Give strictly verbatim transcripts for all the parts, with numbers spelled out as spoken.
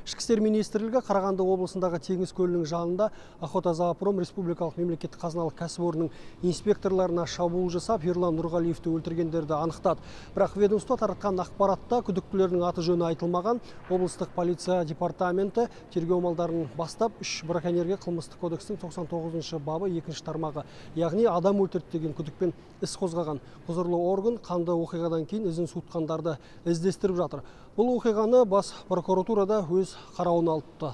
Ішкі істер министрлігі Қарағанды облысындағы Теңіз көлінің жанында Охотзоопром республикалық мемлекеттік қазыналық кәсіпорынның инспекторларына шабуыл жасап, Ерлан Нұрғалиевті өлтіргендерді анықтады. Бірақ ведомство таратқан ақпаратта күдіктілердің аты жөні айтылмаған. Облыстық полиция департаменті тергеу амалдарын бастап, үш браконьерге қылмыстық кодекстің тоқсан тоғызыншы бабы екінші тармағы, яғни адам өлтірді деген күдікпен іс қозғаған. Құзырлы орган қанды оқиғадан кейін ізін суытқандарды іздестіріп жатыр. Бұл оқиғаны бас прокуратурада өз қарауына алыпты.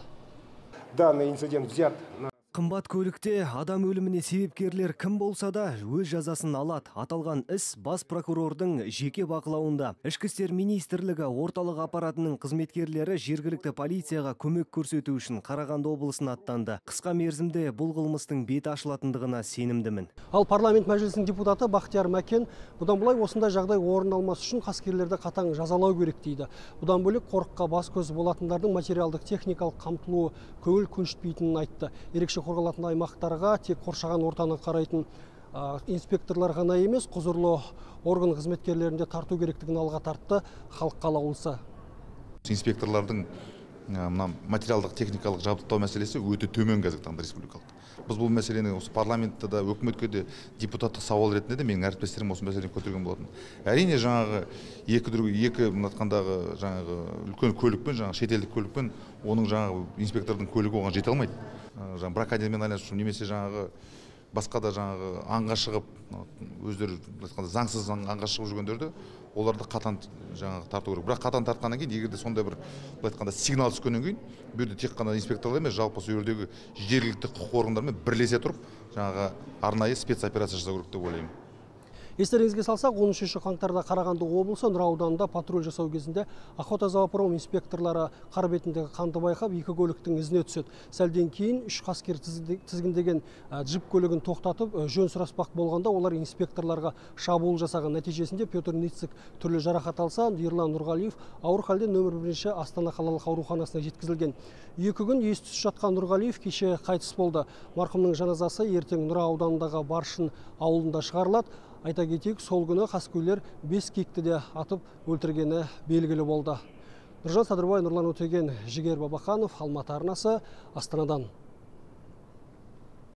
Данный инцидент взят. Қымбат көлікте адам өліміне себепкерлер кім болса да өз жазасын алады. Аталған іс бас прокурордың жеке бақылауында. Ішкі істер министрлігі орталық аппаратының қызметкерлері жергілікті полицияға көмек көрсету үшін Қарағанды облысына аттанды. Қысқа мерзімде бұл қылмыстың беті ашылатындығына сенімдімін. Ал парламент мәжілісінің депутаты Бақтияр Мәкен бұдан былай осындай жағдай орын алмас үшін қаскерлерді қатаң жазалау керек дейді. Бұдан бөлек қорыққа бас көз болатындардың материалдық техникалық қамтылуы көңіл көншітпейтінін айтты. Ерекше қорғалатын аймақтарға тек қоршаған ортаны қарайтын инспекторлар ғана емес, құзырлы орган қызметкерлерінде тарту керектігін алға тартты халық қалаулысы. Инспекторлардың материалдық техникалық жабдықтау мәселесі өте төмен қазіргі таңда республикалық. Біз бұл мәселені осы парламентте де, өкіметке де депутаттық сауал ретінде де менің әріптестерім осы мәселені көтерген болатын. Әрине жаңағы екі екі мынатқандағы жаңағы үлкен көлікпен, жаңағы шетелдік көлікпен, оның жаңағы инспектордың көлігі оған жете алмайды. Жаңағы браконьермен айналысу немесе жаңағы басқа да жаңағы аңға шығып, өздері заңсыз аңға шығып жүргендерді оларды қатаң жаңағы тарту керек. Бірақ қатаң тартқаннан кейін, егерде сондай бір айтқанда сигнал түскеннен кейін, бұл жерде тек қана инспекторлар емес, жалпы сол жердегі жергілікті құқық органдарымен бірлесе тұрып, жаңағы арнайы спецоперация жасау керек деп ойлаймын. Естеріңізге салсақ, он үшінші қаңтарда Қарағанды облысы Нұра ауданында патруль жасау кезінде Охотзоопром инспекторлары қар бетіндегі қанды байқап, екі көліктің ізіне түседі. Сәлден кейін үш қаскер тізгіндеген джип көлігін тоқтатып, жөн сұраспақ болғанда, олар инспекторларға шабуыл жасаған. Нәтижесінде Петр Ницик түрлі жарақат алса, Ерлан Нұрғалиев ауыр халде нөмір бірінші Астана қалалық ауруханасына жеткізілген. Екі күн ес-түссіз жатқан Нұрғалиев кеше қайтыс болды. Марқұмның жаназасы ертең Нұра ауданындағы Баршын ауылында шығарылады. Айта кетейік, сол күні қаскөйлер бес киікті де атып өлтіргені белгілі болды. Нұржан Садырбай, Нұрлан Өтеген, Жігер Бабақанов, Алматы арнасы, Астанадан.